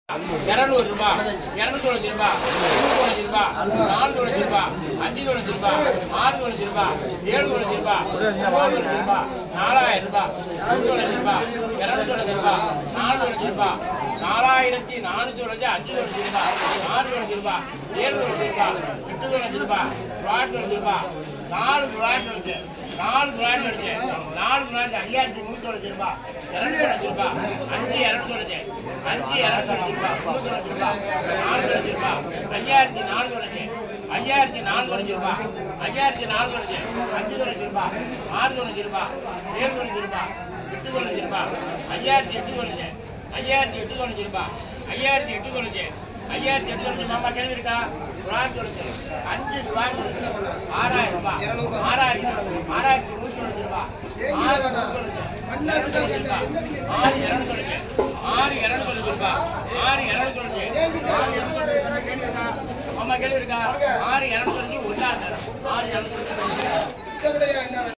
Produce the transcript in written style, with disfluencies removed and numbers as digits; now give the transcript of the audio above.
200 ரூபாய் 200 ரூபாய் 300 ரூபாய் 400 ரூபாய் 500 ரூபாய் 600 ரூபாய் 700 ரூபாய் 900 ரூபாய் 4000 ரூபாய் 300 ரூபாய் 200 ரூபாய் 400 ரூபாய் 4400 ரூபாய் 500 ரூபாய் 600 ரூபாய் 700 ரூபாய் 800 ரூபாய் 400 ரூபாய் 4 ரூபாய் 4 ரூபாய் 4 ரூபாய் 5300 ரூபாய் 200 ரூபாய் 5200 ரூபாய் 5200 ரூபாய் 300 ரூபாய் 400 ரூபாய் 5400 5400 ரூபாய் 5400 500 ரூபாய் 600 ரூபாய் 700 ரூபாய் 800 ரூபாய் 5800 5800 ரூபாய் 5800 5800 மாமா கேள்வி இருக்கா? ரூபாய் 5 ரூபாய் 6000 ரூபாய் 6100 ரூபாய் 6200 ரூபாய் 6200 ரூபாய் 6200 மாமா கேள்வி இருக்கா? 6200 1 6 200